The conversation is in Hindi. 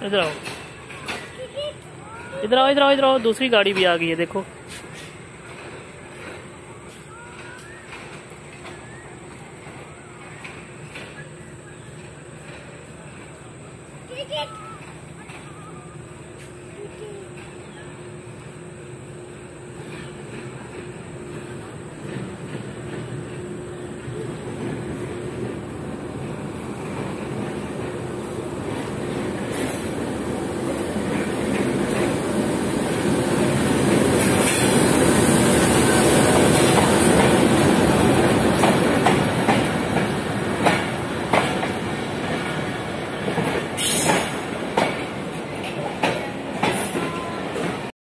इधर आओ, इधर आओ, इधर आओ, इधर आओ। दूसरी गाड़ी भी आ गई है, देखो।